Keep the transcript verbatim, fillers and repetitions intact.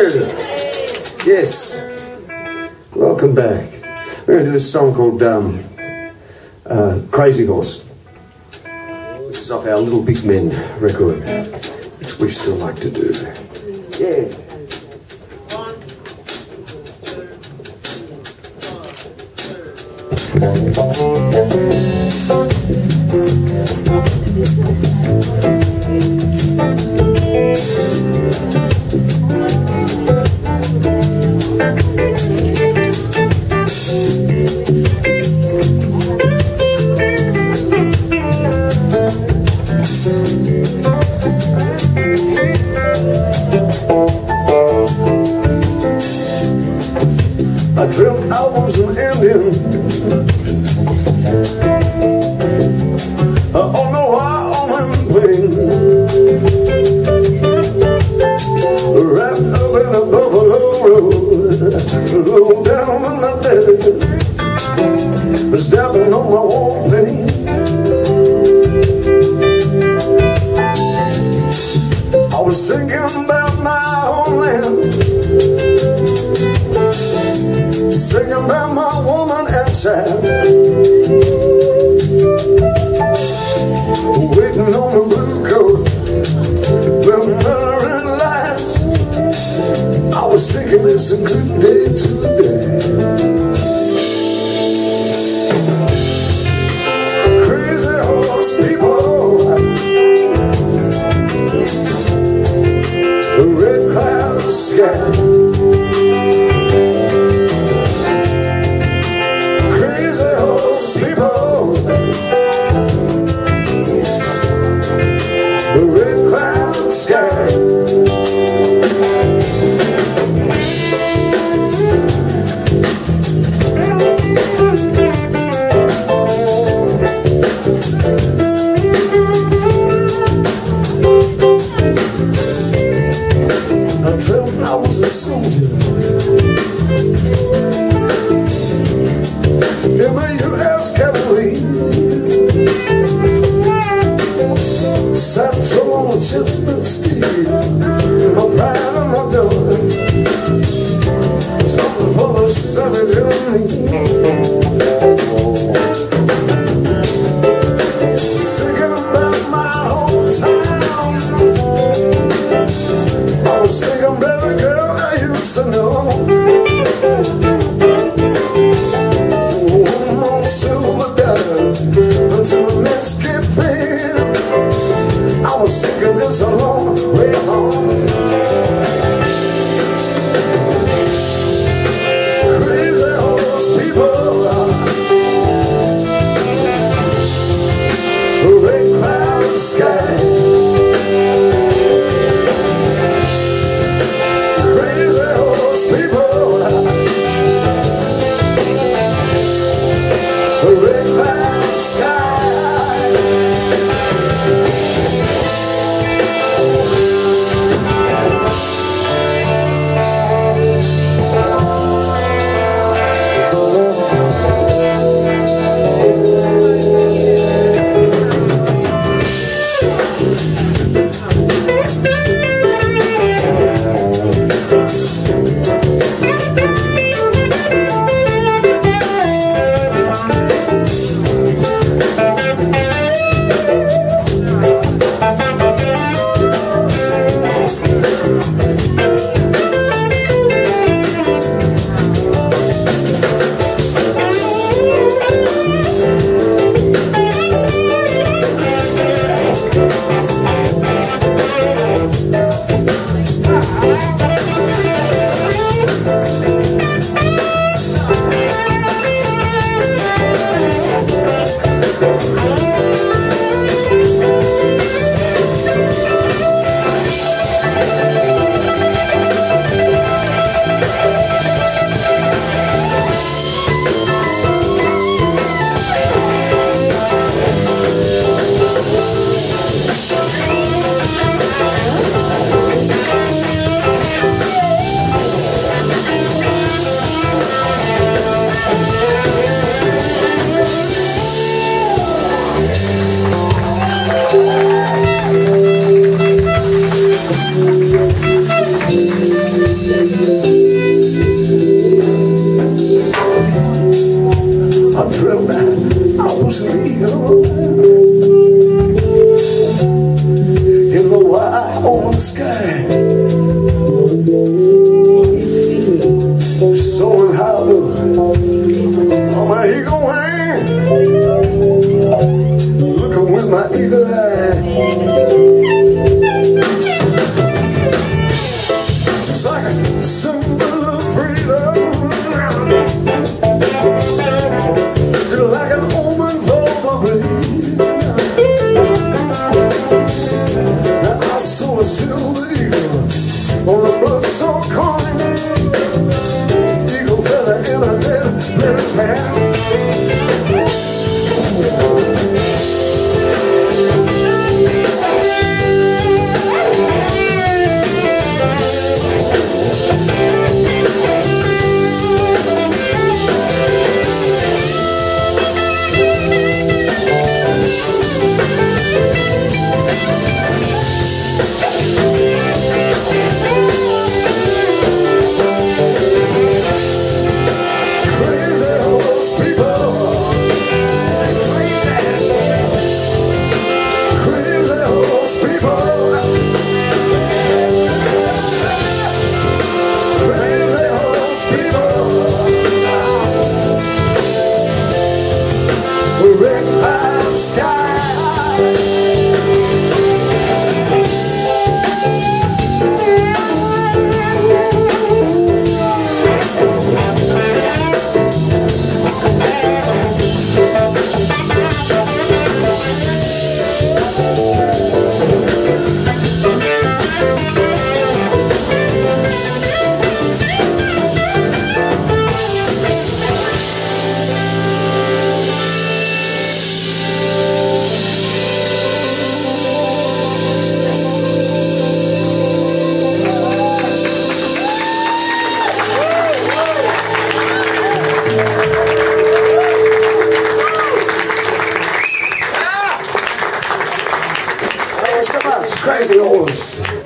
you. Yes. Welcome back. We're going to do this song called um, uh, Crazy Horse, which is off our Little Big Men record, which we still like to do. Yeah. I dreamt I was an Indian. On the Wyoming plain, wrapped up in a buffalo robe, low down in the desert, was dabbing on my war paint. I was thinking about my homeland, singing about my woman and child, waiting on the blue coat, the murdering lights. I was thinking it's a good day today. Crazy horse people, the red cloud sky. The red cloud sky. I dreamt I was a soldier in the U S cavalry, satchel on a chestnut steed, my pride and my joy, something for the savage in me. Singing about my hometown, I was singing about the girl I used to know. One more silver dollar until the next get paid. I was singing this a long way home. Crazy horse people, red cloud sky. Crazy horse people. Crazy Horse.